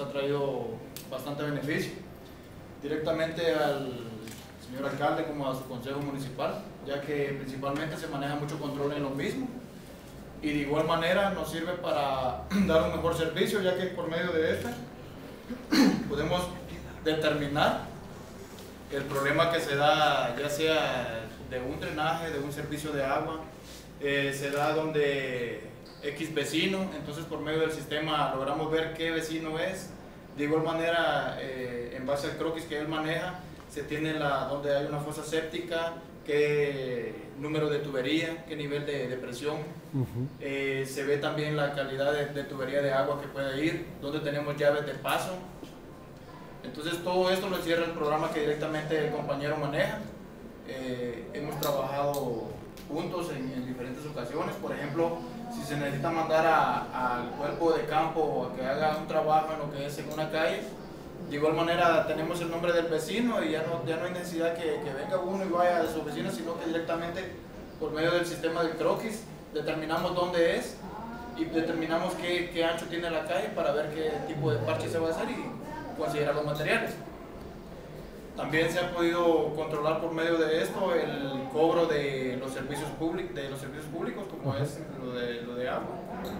ha traído bastante beneficio, directamente al señor alcalde como a su consejo municipal, ya que principalmente se maneja mucho control en lo mismo, y de igual manera nos sirve para dar un mejor servicio, ya que por medio de este podemos determinar el problema que se da, ya sea de un drenaje, de un servicio de agua, se da donde X vecino, entonces por medio del sistema logramos ver qué vecino es. De igual manera, en base al croquis que él maneja, se tiene donde hay una fosa séptica, qué número de tubería, qué nivel de presión. Se ve también la calidad de tubería de agua que puede ir, donde tenemos llaves de paso. Entonces todo esto lo encierra el programa que directamente el compañero maneja. Hemos trabajado juntos en diferentes ocasiones. Por ejemplo, si se necesita mandar al cuerpo de campo a que haga un trabajo en lo que es en una calle, de igual manera tenemos el nombre del vecino y ya no hay necesidad que venga uno y vaya a su oficina, sino que directamente por medio del sistema del croquis determinamos dónde es y determinamos qué ancho tiene la calle para ver qué tipo de parche se va a hacer y considerar los materiales. También se ha podido controlar por medio de esto el cobro de los servicios públicos, como es lo de agua.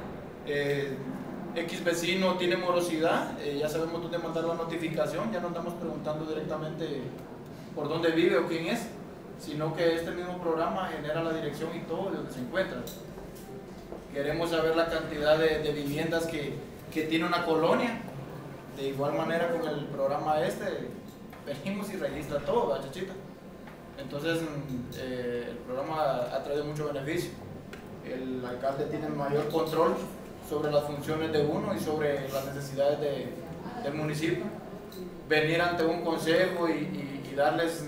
X vecino tiene morosidad, ya sabemos dónde mandar la notificación, ya no andamos preguntando directamente por dónde vive o quién es, sino que este mismo programa genera la dirección y todo de donde se encuentra. Queremos saber la cantidad de viviendas que tiene una colonia. De igual manera con el programa venimos y registra todo, chachita. Entonces el programa ha traído mucho beneficio. El alcalde tiene mayor control sobre las funciones de uno y sobre las necesidades del municipio. Venir ante un consejo y darles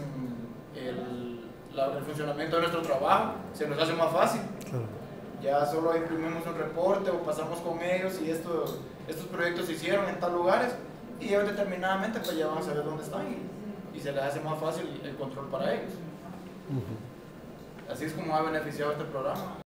el funcionamiento de nuestro trabajo se nos hace más fácil. Ya solo imprimimos un reporte o pasamos con ellos y estos proyectos se hicieron en tal lugares y ellos determinadamente pues ya van a saber dónde están y se les hace más fácil el control para ellos. Así es como ha beneficiado este programa.